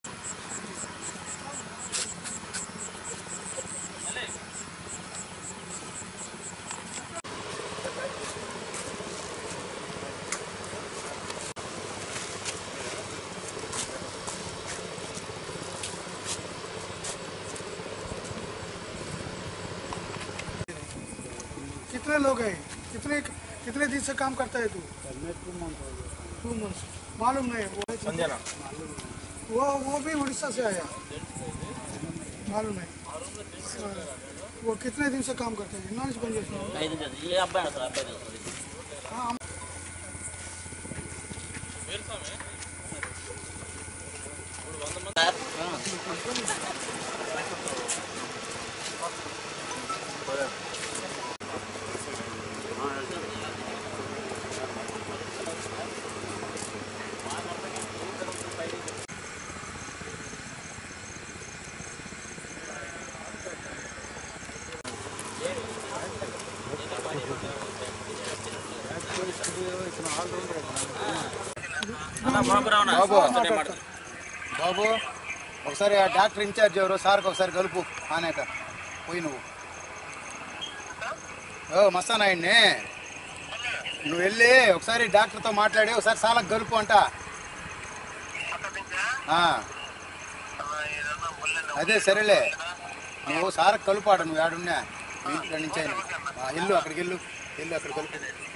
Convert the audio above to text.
कितने लोग हैं? कितने कितने दिन से काम करता है तू? 2 मंथ्स। मालूम नहीं संजना वो भी उड़ीसा से आया, मालूम नहीं। वो कितने दिन से काम करते हैं? नॉन बन బాబు ఒకసారి ఆ డాక్టర్ ఇన్ఛార్జ్ ఎవరో సార్కి ఒకసారి కలుపు ఆనేక పోయి నువ్వు మస్తానాయుడిని నువ్వు వెళ్ళి ఒకసారి డాక్టర్తో మాట్లాడి ఒకసారి సాలకు కలుపు అంట. అదే సరేలే, నువ్వు సార్కి కలుపాడు, నువ్వు ఆడున్నా మీ ఇంటి నుంచి అయినా వెళ్ళు, అక్కడికి వెళ్ళు అక్కడ కలుపు.